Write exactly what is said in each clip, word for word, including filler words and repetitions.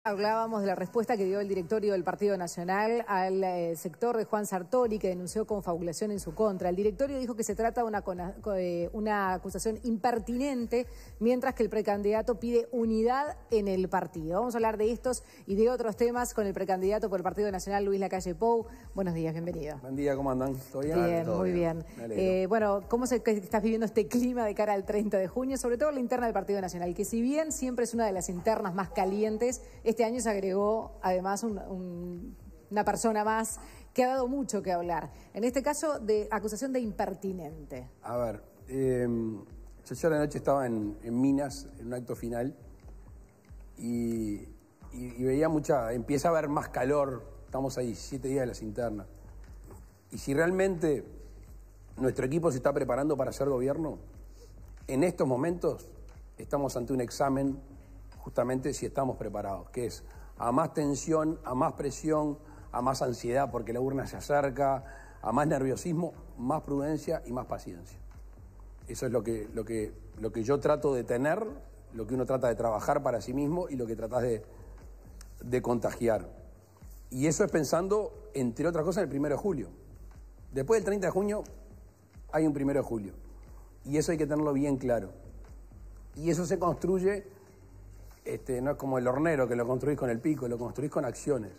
Hablábamos de la respuesta que dio el directorio del Partido Nacional al eh, sector de Juan Sartori, que denunció confabulación en su contra. El directorio dijo que se trata de una, eh, una acusación impertinente, mientras que el precandidato pide unidad en el partido. Vamos a hablar de estos y de otros temas con el precandidato por el Partido Nacional, Luis Lacalle Pou. Buenos días, bienvenido. Buen día, ¿cómo andan? ¿Todo bien? Bien, ¿Todo muy bien. bien. Eh, bueno, ¿cómo se, estás viviendo este clima de cara al treinta de junio? Sobre todo la interna del Partido Nacional, que si bien siempre es una de las internas más calientes, este año se agregó además un, un, una persona más que ha dado mucho que hablar. En este caso, de acusación de impertinente. A ver, eh, yo ayer de noche estaba en, en Minas, en un acto final, y, y, y veía mucha, empieza a haber más calor, estamos ahí, siete días de las internas. Y si realmente nuestro equipo se está preparando para hacer gobierno, en estos momentos estamos ante un examen justamente si estamos preparados, que es a más tensión, a más presión, a más ansiedad porque la urna se acerca, a más nerviosismo, más prudencia y más paciencia. Eso es lo que, lo que, lo que yo trato de tener, lo que uno trata de trabajar para sí mismo y lo que tratas de, de contagiar. Y eso es pensando, entre otras cosas, en el primero de julio. Después del treinta de junio hay un primero de julio. Y eso hay que tenerlo bien claro. Y eso se construye... Este, no es como el hornero que lo construís con el pico, lo construís con acciones.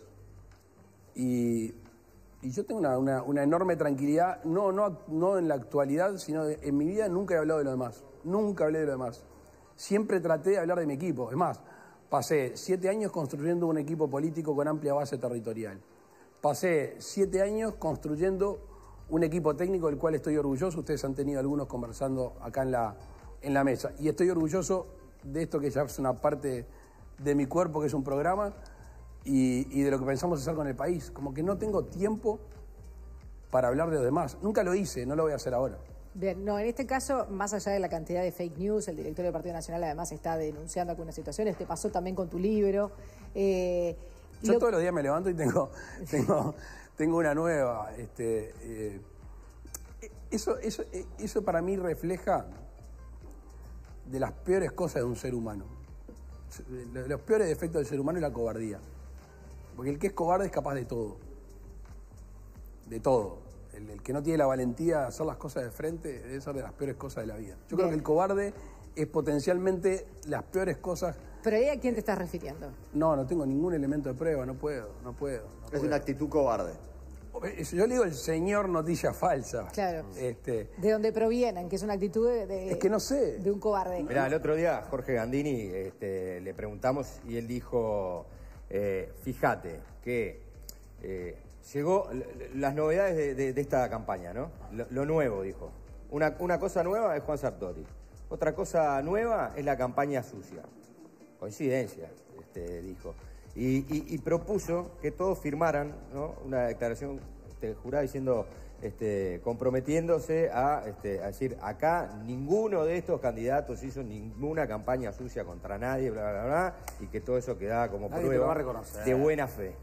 Y, y yo tengo una, una, una enorme tranquilidad, no, no, no en la actualidad, sino de, en mi vida nunca he hablado de lo demás, nunca hablé de lo demás. Siempre traté de hablar de mi equipo. Es más, pasé siete años construyendo un equipo político con amplia base territorial. Pasé siete años construyendo un equipo técnico del cual estoy orgulloso. Ustedes han tenido algunos conversando acá en la, en la mesa. Y estoy orgulloso de esto que ya es una parte de mi cuerpo, que es un programa, y, y de lo que pensamos hacer con el país. Como que no tengo tiempo para hablar de los demás. Nunca lo hice, no lo voy a hacer ahora. Bien, no, en este caso, más allá de la cantidad de fake news, el directorio del Partido Nacional además está denunciando algunas situaciones, te pasó también con tu libro. Eh, Yo lo... todos los días me levanto y tengo, tengo, tengo una nueva. Este, eh, eso, eso, eso para mí refleja de las peores cosas de un ser humano. Los peores defectos del ser humano es la cobardía. Porque el que es cobarde es capaz de todo. De todo. El, el que no tiene la valentía de hacer las cosas de frente debe ser de las peores cosas de la vida. Yo Bien. creo que el cobarde es potencialmente las peores cosas. ¿Pero ahí a quién te estás refiriendo? No, no tengo ningún elemento de prueba, no puedo, no puedo. No es puedo. una actitud cobarde. Yo le digo el señor noticia falsa. Claro. Este, de dónde provienen, que es una actitud de, de, es que no sé. de un cobarde. Mirá, el otro día Jorge Gandini este, le preguntamos y él dijo, eh, fíjate que eh, llegó las novedades de, de, de esta campaña, ¿no? Lo, lo nuevo, dijo. Una, una cosa nueva es Juan Sartori. Otra cosa nueva es la campaña sucia. Coincidencia, este, dijo. Y, y, y propuso que todos firmaran, ¿no?, una declaración este, jurada diciendo, este, comprometiéndose a, este, a decir, acá ninguno de estos candidatos hizo ninguna campaña sucia contra nadie, bla, bla, bla, y que todo eso quedaba como nadie prueba de buena fe.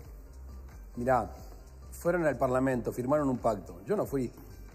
Mirá, fueron al Parlamento, firmaron un pacto. Yo no fui.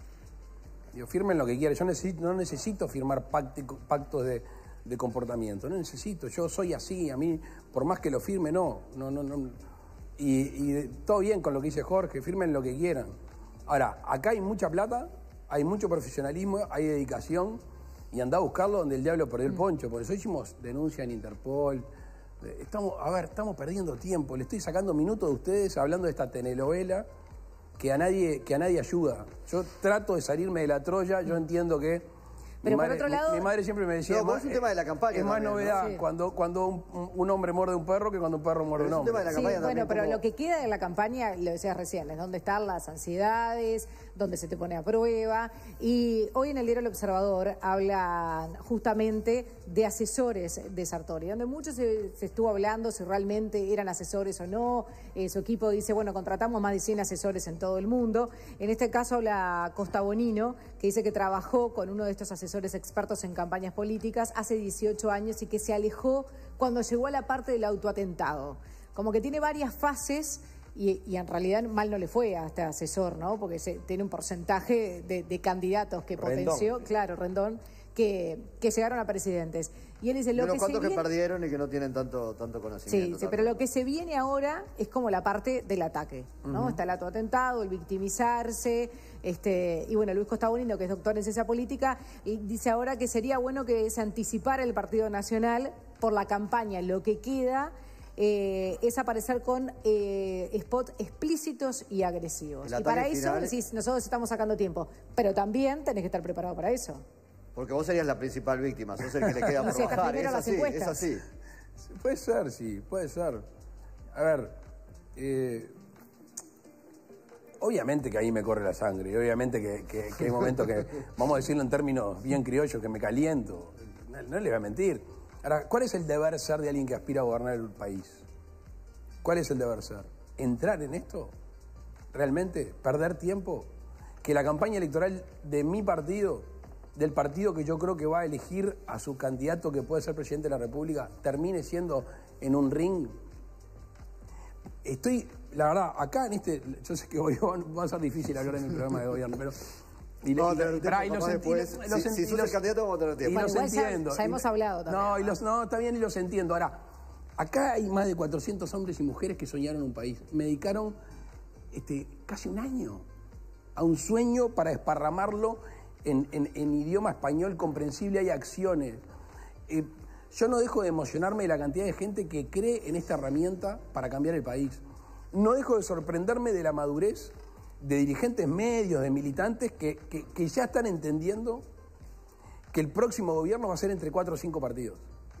Digo, firmen lo que quieran. Yo necesito, no necesito firmar pacto, pactos de... de comportamiento, no necesito, yo soy así, a mí, por más que lo firme, no, no, no, no. Y, y todo bien con lo que dice Jorge, firmen lo que quieran. Ahora, acá hay mucha plata, hay mucho profesionalismo, hay dedicación, y andá a buscarlo donde el diablo perdió el poncho, por eso hicimos denuncia en Interpol. Estamos, a ver, estamos perdiendo tiempo, le estoy sacando minutos de ustedes hablando de esta telenovela que a nadie, que a nadie ayuda. Yo trato de salirme de la Troya, yo entiendo que Pero mi, por madre, otro lado... mi, mi madre siempre me decía, no, es un tema de la campaña. Es más también, novedad, ¿no? sí. cuando, cuando un, un hombre muerde un perro que cuando un perro muerde pero un hombre. Es un tema de la sí, campaña bueno, también, pero como... lo que queda de la campaña, lo decías recién, es dónde están las ansiedades, dónde se te pone a prueba. Y hoy en el diario El Observador hablan justamente de asesores de Sartori, donde mucho se, se estuvo hablando si realmente eran asesores o no. Eh, su equipo dice, bueno, contratamos más de cien asesores en todo el mundo. En este caso habla Costa Bonino, que dice que trabajó con uno de estos asesores expertos en campañas políticas hace dieciocho años y que se alejó cuando llegó a la parte del autoatentado. Como que tiene varias fases y, y en realidad mal no le fue a este asesor, ¿no? Porque se, tiene un porcentaje de, de candidatos que potenció, Rendón. claro, Rendón, que, que llegaron a presidentes. Y él dice, lo y unos que cuantos se que viene... perdieron y que no tienen tanto, tanto conocimiento. Sí, sí, también. pero lo que se viene ahora es como la parte del ataque, ¿no? Uh-huh. Está el autoatentado, el victimizarse, este, y bueno, Luis Costa Bonino, que es doctor en ciencia política, y dice ahora que sería bueno que se anticipara el Partido Nacional por la campaña. Lo que queda eh, es aparecer con eh, spots explícitos y agresivos. Y para eso, final... decís, nosotros estamos sacando tiempo, pero también tenés que estar preparado para eso. Porque vos serías la principal víctima, sos el que le queda por sí, bajar. Es así, es así. Puede ser, sí, puede ser. A ver, eh, obviamente que ahí me corre la sangre, y obviamente que, que, que hay momentos que, vamos a decirlo en términos bien criollos, que me caliento. No, no le voy a mentir. Ahora, ¿cuál es el deber ser de alguien que aspira a gobernar el país? ¿Cuál es el deber ser? ¿Entrar en esto? ¿Realmente? ¿Perder tiempo? ¿Que la campaña electoral de mi partido, del partido que yo creo que va a elegir a su candidato que puede ser presidente de la República, termine siendo en un ring? Estoy, la verdad, acá en este, yo sé que hoy va a ser difícil hablar en el programa de gobierno, pero... Y, no, y, y, y, y los después, y los, si, si sos el candidato vamos a tener tiempo. Y bueno, los entiendo. Ya, ya hemos hablado también. No, y los, no, está bien y los entiendo. Ahora, acá hay más de cuatrocientos hombres y mujeres que soñaron un país. Me dedicaron este, casi un año a un sueño para desparramarlo En, en, en idioma español comprensible. Hay acciones. Eh, yo no dejo de emocionarme de la cantidad de gente que cree en esta herramienta para cambiar el país. No dejo de sorprenderme de la madurez de dirigentes medios, de militantes que, que, que ya están entendiendo que el próximo gobierno va a ser entre cuatro o cinco partidos.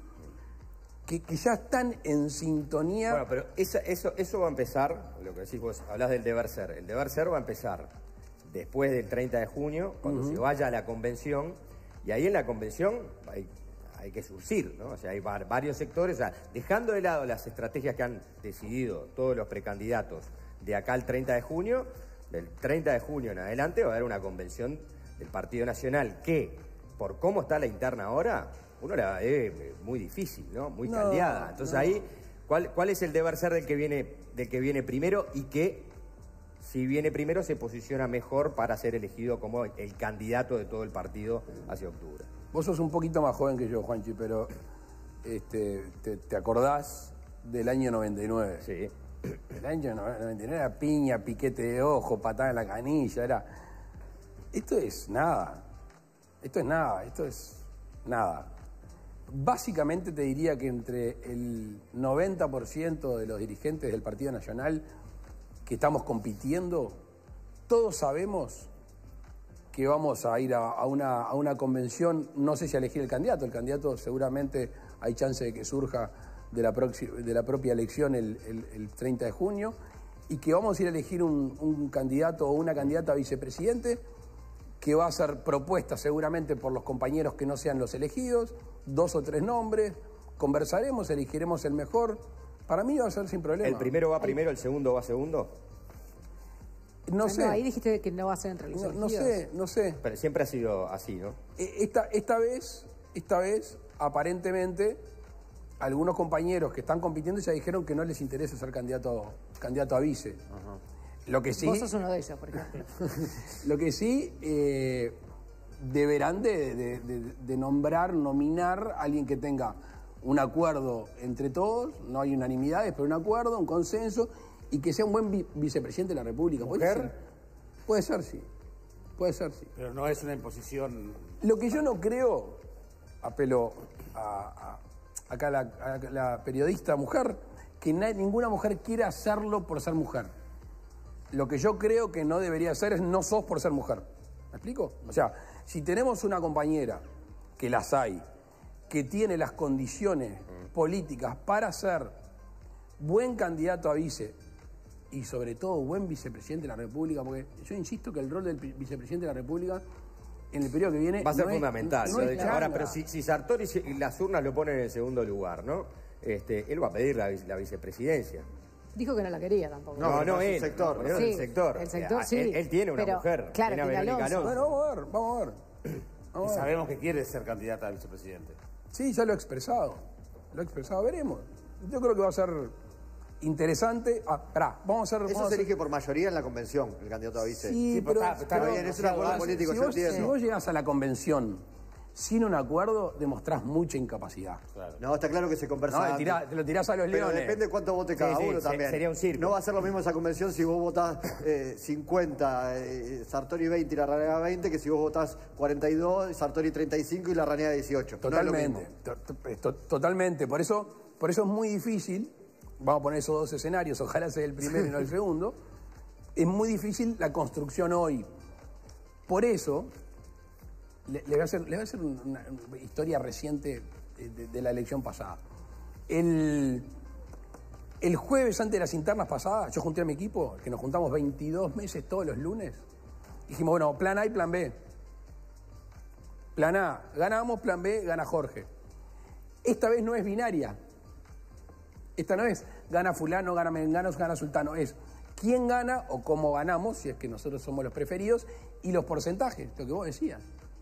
Que, que ya están en sintonía. Bueno, pero esa, eso, eso va a empezar, lo que decís vos, hablás del deber ser. El deber ser va a empezar después del treinta de junio, cuando uh-huh. se vaya a la convención, y ahí en la convención hay, hay que surcir, ¿no? O sea, hay varios sectores, o sea, dejando de lado las estrategias que han decidido todos los precandidatos de acá al treinta de junio, del treinta de junio en adelante va a haber una convención del Partido Nacional que, por cómo está la interna ahora, uno la ve muy difícil, ¿no? Muy no, caldeada. Entonces no. ahí, ¿cuál, ¿cuál es el deber ser del que viene, del que viene primero y que, si viene primero, se posiciona mejor para ser elegido como el candidato de todo el partido hacia octubre? Vos sos un poquito más joven que yo, Juanchi, pero este, te, te acordás del año noventa y nueve. Sí. El año noventa y nueve era piña, piquete de ojo, patada en la canilla, era... Esto es nada. Esto es nada, esto es nada. Básicamente te diría que entre el noventa por ciento de los dirigentes del Partido Nacional que estamos compitiendo, todos sabemos que vamos a ir a, a, una, a una convención, no sé si a elegir el candidato, el candidato seguramente hay chance de que surja de la, de la propia elección el, el, el treinta de junio, y que vamos a ir a elegir un, un candidato o una candidata a vicepresidente que va a ser propuesta seguramente por los compañeros que no sean los elegidos, dos o tres nombres, conversaremos, elegiremos el mejor. Para mí va a ser sin problema. ¿El primero va primero, el segundo va segundo? No sé. No, ahí dijiste que no va a ser entre los no, elegidos. No sé, no sé. Pero siempre ha sido así, ¿no? Esta, esta vez, esta vez, aparentemente, algunos compañeros que están compitiendo ya dijeron que no les interesa ser candidato, candidato a vice. Ajá. Lo que sí... Vos sos uno de ellos, por ejemplo. Lo que sí, eh, deberán de, de, de, de nombrar, nominar a alguien que tenga un acuerdo entre todos, no hay unanimidades, pero un acuerdo, un consenso, y que sea un buen vi vicepresidente de la República. ¿Puede ser? Puede ser, sí. Puede ser, sí. Pero no es una imposición... Lo que yo no creo, apelo a, a acá la, a la periodista mujer, que na ninguna mujer quiera hacerlo por ser mujer. Lo que yo creo que no debería hacer es no sos por ser mujer. ¿Me explico? O sea, si tenemos una compañera, que las hay, que tiene las condiciones políticas para ser buen candidato a vice y sobre todo buen vicepresidente de la República, porque yo insisto que el rol del vicepresidente de la República en el periodo que viene va a ser no fundamental. Es, no lo es Ahora, pero si, si Sartori y las urnas lo ponen en el segundo lugar, ¿no? Este, él va a pedir la, la vicepresidencia. Dijo que no la quería tampoco. No, no, no él. El sector. No, sí, el sector. El sector, él, sí. Él tiene una pero, mujer. Claro, tiene a Verónica Alonso. Bueno, vamos a ver, vamos a ver. Vamos Y a ver. sabemos que quiere ser candidata a vicepresidente. Sí, ya lo he expresado. Lo he expresado, veremos. Yo creo que va a ser interesante. Ah, pará, vamos a hacer... Eso vamos se a hacer... elige por mayoría en la convención, el candiato a vice. Sí, Sí, pero... está, está Pero bien, bien, es pero un acuerdo si político, si yo vos, entiendo. si vos llegás a la convención sin un acuerdo demostrás mucha incapacidad. Claro. No, está claro que se conversa. No, te, tirás, te lo tirás a los pero leones. depende de cuánto vote cada sí, uno sí, también. Sería un circo. No va a ser lo mismo esa convención si vos votás eh, cincuenta, eh, Sartori veinte y la Ranea veinte, que si vos votás cuarenta y dos, Sartori treinta y cinco y la Ranea dieciocho. Totalmente, no to to totalmente. Por eso, por eso es muy difícil, vamos a poner esos dos escenarios, ojalá sea el primero y no el segundo, es muy difícil la construcción hoy. Por eso... Le, le voy a hacer, le voy a hacer una, una historia reciente de, de, de la elección pasada. El, el jueves antes de las internas pasadas, yo junté a mi equipo, que nos juntamos veintidós meses todos los lunes. Dijimos, bueno, plan A y plan B. Plan A, ganamos, plan B, gana Jorge. Esta vez no es binaria. Esta no es gana fulano, gana mengano, gana sultano. Es quién gana o cómo ganamos, si es que nosotros somos los preferidos, y los porcentajes, lo que vos decías.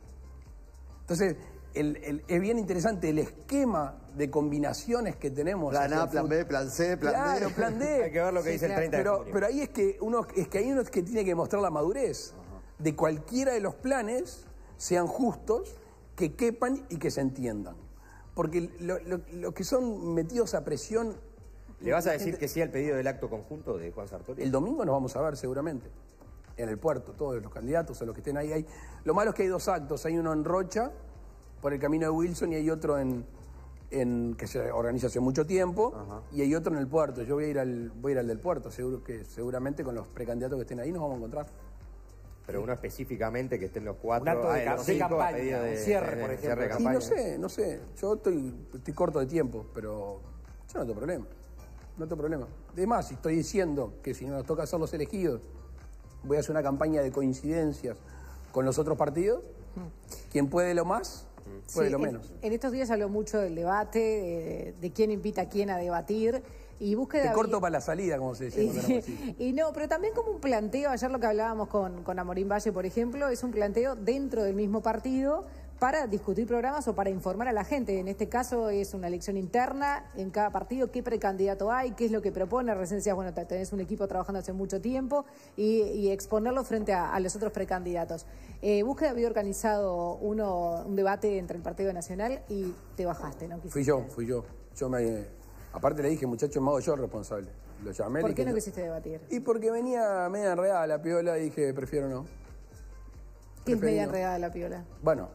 Entonces, el, el, es bien interesante el esquema de combinaciones que tenemos. Plan A, plan B, plan C, plan claro, D. Claro, plan D. Hay que ver lo que sí, dice claro. el treinta de pero, junio. Pero ahí es que uno es que hay uno que tiene que mostrar la madurez. Ajá. De cualquiera de los planes sean justos, que quepan y que se entiendan. Porque lo, lo, lo que son metidos a presión... ¿Le vas a decir que sí al pedido del acto conjunto de Juan Sartori? El domingo nos vamos a ver seguramente. En el puerto, todos los candidatos o los que estén ahí, ahí. Lo malo es que hay dos actos, hay uno en Rocha, por el camino de Wilson, y hay otro en, en que se organiza hace mucho tiempo, ajá, y hay otro en el puerto. Yo voy a ir al, voy a ir al del puerto, seguro que seguramente con los precandidatos que estén ahí nos vamos a encontrar. Pero uno específicamente que estén los cuatro. Un acto de, ah, de cinco, campaña, de, un cierre, de, por ejemplo. Cierre de campaña. Y no sé, no sé, yo estoy, estoy corto de tiempo, pero yo no tengo problema, no tengo problema. Además, si estoy diciendo que si nos toca ser los elegidos, voy a hacer una campaña de coincidencias con los otros partidos, quien puede lo más, puede sí, lo menos. En, en estos días se habló mucho del debate, de, de quién invita a quién a debatir. Y búsqueda... Te corto para la salida, como se dice. Y, y no, pero también como un planteo, ayer lo que hablábamos con, con Amorín Valle, por ejemplo, es un planteo dentro del mismo partido para discutir programas o para informar a la gente. En este caso es una elección interna en cada partido, qué precandidato hay, qué es lo que propone. Recién decías, bueno, tenés un equipo trabajando hace mucho tiempo y, y exponerlo frente a, a los otros precandidatos. Eh, Búsqueda había organizado uno, un debate entre el Partido Nacional y te bajaste, ¿no? Fui yo, fui yo. Yo me... Aparte le dije, muchachos, me hago yo responsable. Lo llamé. ¿Por qué no yo... quisiste debatir? Y porque venía media enredada la piola y dije, prefiero no. ¿Qué es media enredada la piola? Bueno.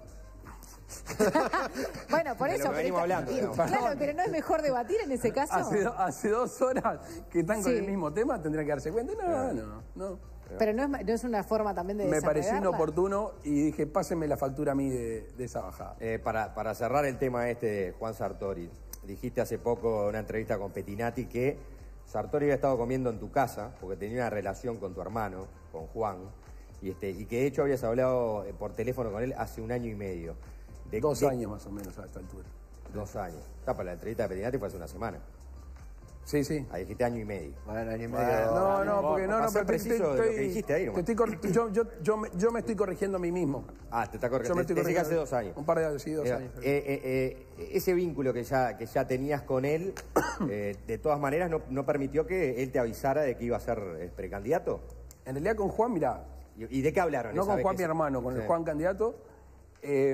Bueno, por eso. Pero venimos pero, hablando. y, ¿no? Claro, pero ¿no es mejor debatir en ese caso? Hace, do, hace dos horas que están con sí. el mismo tema, tendrían que darse cuenta. No, no, no. Pero no es, no es una forma también de Me pareció desenredarla. inoportuno y dije, pásenme la factura a mí de, de esa bajada. Eh, para, para cerrar el tema este de Juan Sartori, dijiste hace poco en una entrevista con Pettinati que Sartori había estado comiendo en tu casa porque tenía una relación con tu hermano, con Juan, y, este, y que de hecho habías hablado por teléfono con él hace un año y medio. De, dos de, años más o menos a esta altura. Dos años. Está para la entrevista de Pettinati fue hace una semana. Sí, sí. Ahí dijiste año y medio. Bueno, año y medio. Bueno, no, no, porque no, no, pero preciso estoy, de lo que dijiste ahí, te estoy yo, yo, yo, me, yo me estoy corrigiendo a mí mismo. Ah, te está corrigiendo. Yo me estoy te, corrigiendo. te hace dos años. Un par de años, sí, dos eh, años. Eh, eh, eh, ese vínculo que ya, que ya tenías con él, eh, de todas maneras, no, no permitió que él te avisara de que iba a ser eh, precandidato. En realidad con Juan, mirá. ¿Y, y de qué hablaron? No con Juan, mi hermano, con sí. el Juan candidato. Eh,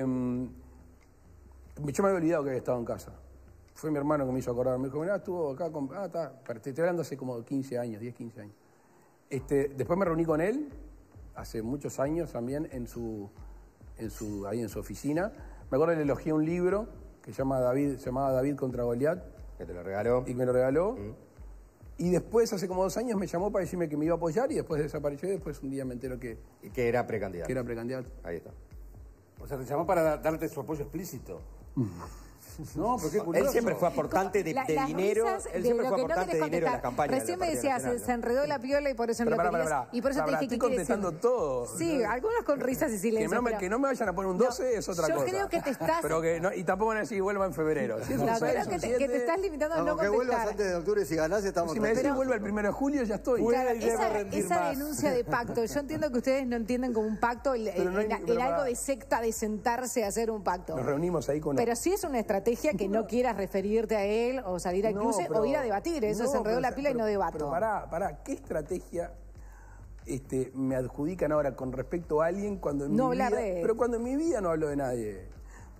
yo me había olvidado que había estado en casa. Fue mi hermano que me hizo acordar. Me dijo, mirá, estuvo acá con... Ah, está. Te estoy hablando hace como quince años, diez, quince años. Este, después me reuní con él, hace muchos años también, en su, en su, ahí en su oficina. Me acuerdo que le elogié un libro que se, llama David, se llamaba David contra Goliat. Que te lo regaló. Y me lo regaló. Mm. Y después, hace como dos años, me llamó para decirme que me iba a apoyar y después desapareció y después un día me entero que... Y que era precandidato. Que era precandidato. Ahí está. O sea, te llamó para darte su apoyo explícito. No, pero qué curioso. Él siempre fue aportante de, La, de dinero. Él siempre fue aportante de dinero en las campañas. Recién me decías, se, se enredó la piola y por eso pero no lo para, querías. para, para, y por eso para, te para, dije estoy que contestando todo. Sí, algunos con risas y silencio. Que no me, pero... que no me vayan a poner un doce no, es otra yo cosa. Yo creo que te estás... Pero que no, y tampoco van a decir vuelva en febrero. Si es no, un seis, creo que te, que te estás limitando a no, no contestar. Que vuelvas antes de octubre y si ganás estamos... Si me decís vuelva el primero de julio ya estoy. Claro, esa esa denuncia de pacto, yo entiendo que ustedes no entienden como un pacto el, el, no hay, el, el algo de secta de sentarse a hacer un pacto. Nos reunimos ahí con... Pero si es una estrategia que no quieras referirte a él o salir al no, cruce pero, o ir a debatir, eso no, se enredó pero, la pila pero, y no debato. Pero pará, pará, ¿qué estrategia este, me adjudican ahora con respecto a alguien cuando en no mi hablar vida, de... pero cuando en mi vida no hablo de nadie?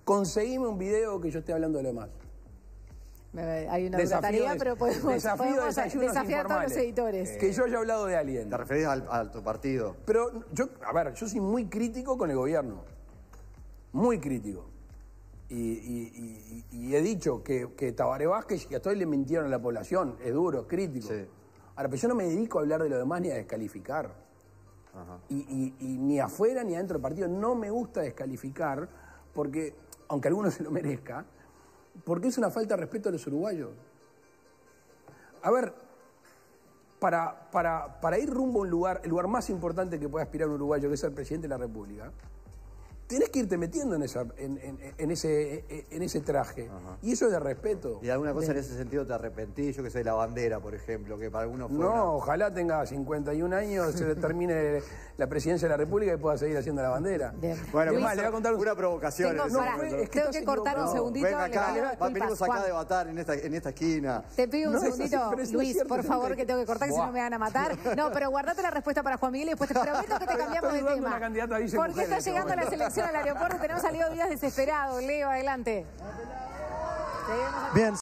conseguime un video que yo esté hablando de lo demás. Hay una tarea, pero podemos, desafío podemos de desafiar a todos los editores. Que yo haya hablado de alguien. ¿Te referís al, a tu partido? Pero yo, a ver, yo soy muy crítico con el gobierno. Muy crítico. Y, y, y, y he dicho que, que Tabaré Vázquez y a todos le mintieron a la población. Es duro, es crítico. Sí. Ahora, pero yo no me dedico a hablar de lo demás ni a descalificar. Ajá. Y, y, y ni afuera ni adentro del partido. No me gusta descalificar porque, aunque alguno se lo merezca, porque es una falta de respeto a los uruguayos. A ver, para, para, para ir rumbo a un lugar, el lugar más importante que puede aspirar un uruguayo, que es el presidente de la República, tenés que irte metiendo en, esa, en, en, en, ese, en ese traje. Ajá. Y eso es de respeto. ¿Y alguna cosa de... en ese sentido te arrepentís? Yo que sé, la bandera, por ejemplo, que para algunos fue No, una... ojalá tenga cincuenta y un años, se le termine la presidencia de la República y pueda seguir haciendo la bandera. Bien. Bueno, Luis, más, le voy a contar una provocación. Tengo, en para, ese momento. es que tengo que cortar un segundito. Venga acá, le va, venimos acá a debatar en esta, en esta esquina. Te pido un no, segundito, eso, eso Luis, cierto, por favor, que... que tengo que cortar, que si no me van a matar. No, pero guardate la respuesta para Juan Miguel y después te prometo que te cambiamos de tema. Porque está llegando la selección al aeropuerto, tenemos salido vidas desesperados. Leo, adelante. Bien.